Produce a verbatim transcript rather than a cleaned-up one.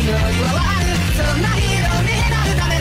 の岩はそんなヒーローになるため